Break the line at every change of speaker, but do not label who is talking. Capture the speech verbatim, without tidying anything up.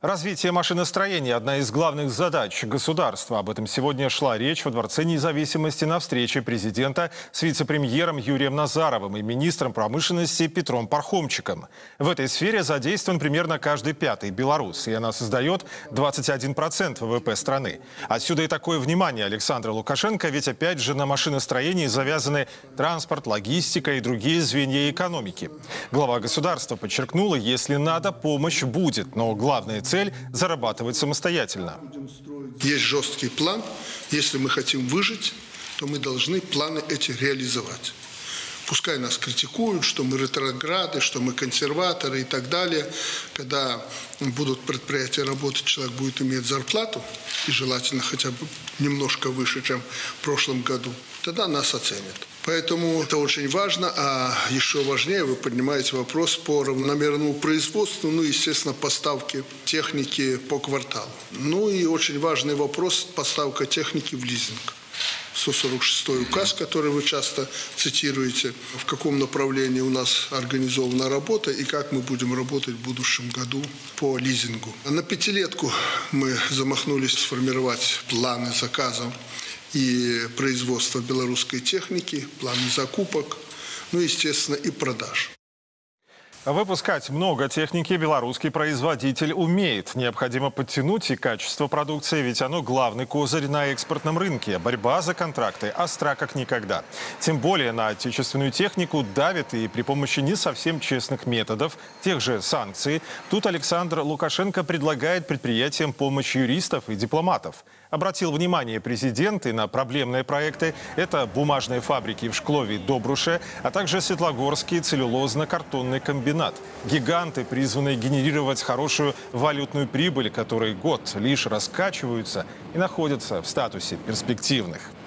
Развитие машиностроения – одна из главных задач государства. Об этом сегодня шла речь во Дворце независимости на встрече президента с вице-премьером Юрием Назаровым и министром промышленности Петром Пархомчиком. В этой сфере задействован примерно каждый пятый белорус, и она создает двадцать один процент вэ вэ пэ страны. Отсюда и такое внимание Александра Лукашенко, ведь опять же на машиностроении завязаны транспорт, логистика и другие звенья экономики. Глава государства подчеркнула, если надо, помощь будет, но главная цель Цель – зарабатывать самостоятельно.
Есть жесткий план. Если мы хотим выжить, то мы должны планы эти реализовать. Пускай нас критикуют, что мы ретрограды, что мы консерваторы и так далее. Когда будут предприятия работать, человек будет иметь зарплату, и желательно хотя бы немножко выше, чем в прошлом году, тогда нас оценят. Поэтому это очень важно, а еще важнее вы поднимаете вопрос по равномерному производству, ну, естественно, поставки техники по кварталу. Ну и очень важный вопрос – поставка техники в лизинг. сто сорок шестой указ, который вы часто цитируете, в каком направлении у нас организована работа и как мы будем работать в будущем году по лизингу. На пятилетку мы замахнулись сформировать планы заказов и производства белорусской техники, планы закупок, ну, естественно, и продаж.
Выпускать много техники белорусский производитель умеет. Необходимо подтянуть и качество продукции, ведь оно главный козырь на экспортном рынке. Борьба за контракты остра как никогда. Тем более на отечественную технику давит и при помощи не совсем честных методов, тех же санкций. Тут Александр Лукашенко предлагает предприятиям помощь юристов и дипломатов. Обратил внимание президент и на проблемные проекты. Это бумажные фабрики в Шклове и Добруше, а также Светлогорский целлюлозно-картонный комбинат. Гиганты, призванные генерировать хорошую валютную прибыль, которые год лишь раскачиваются и находятся в статусе перспективных.